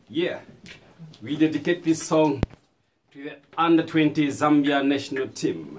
Yeah, we dedicate this song to the under-20 Zambia national team.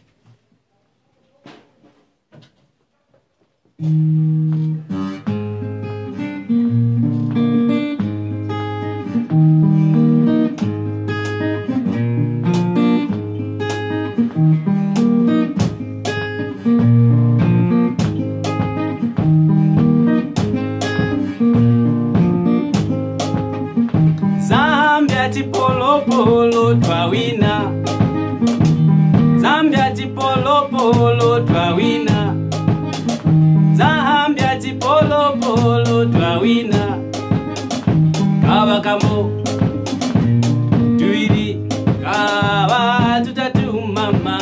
Zambia tipolo polo twawina. Zambia tipolo polo twawina. Zambia tipolo polo twawina. Kawa kamo tuiri kawa tutatu mama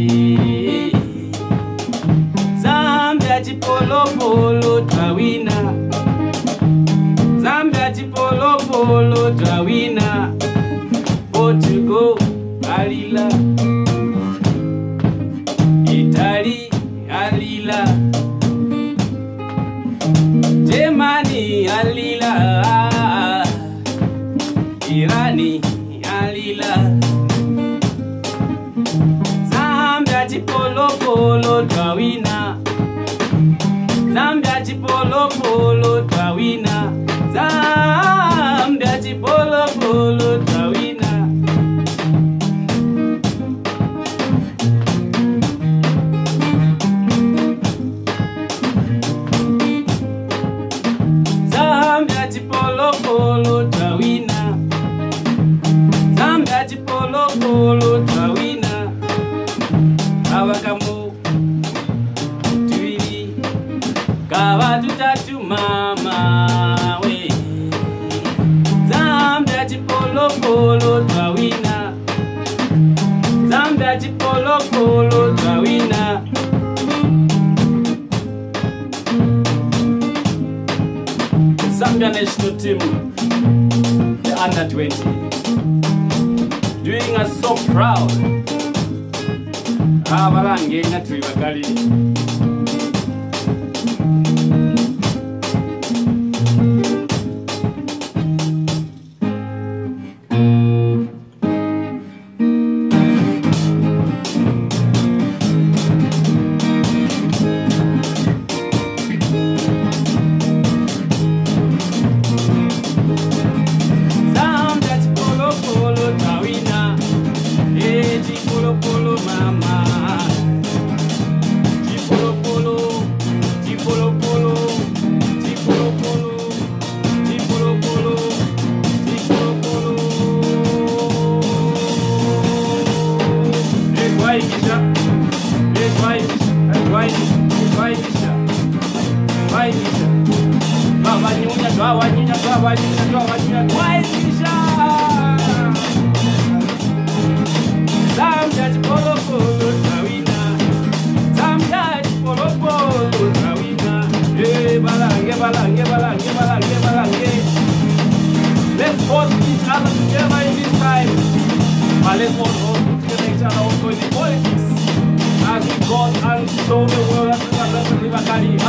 Zambia tipolo polo twawina. Zambia tipolo polo twawina. Portugal alila, Italy alila, Germany alila, Irani alila. Zambia tipolo polo twawina. Zambia tipolo polo twawina. Zambia tipolo polo twawina. Zambia tipolo polo twawina. Zambia tipolo polo twawina. Awakamu tuiri kawa tutatu mama we. Zambia tipolo polo twawina. Zambia tipolo polo twawina. Zambia national team, the under-20, doing us so proud. Abalange na tuibakali. Let's hold each other together in this time. But let's hold together each other also in the politics. As we go and show the world that we are Ribakali.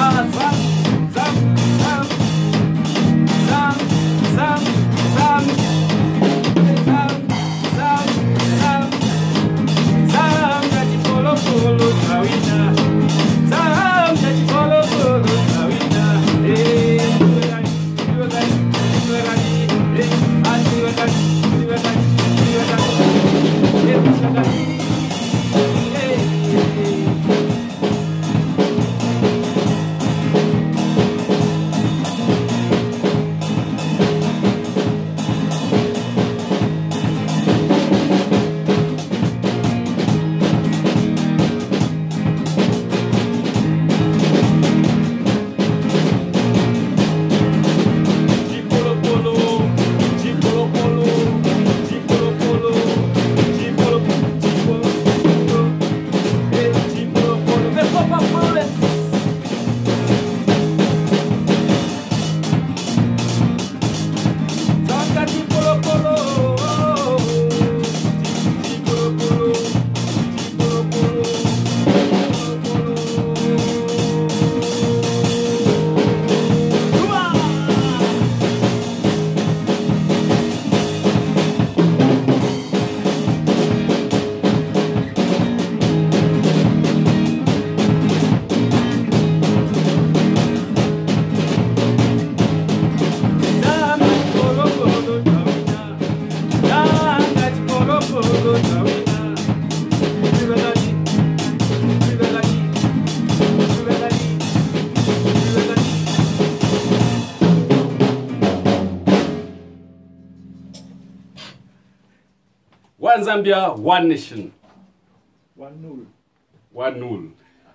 One Zambia, one nation. 1-0. 1-0.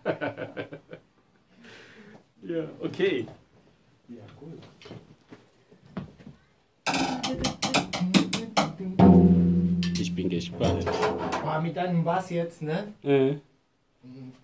Ja, okay. Ja, cool. Ich bin gespannt. Mit deinem Bass jetzt, ne?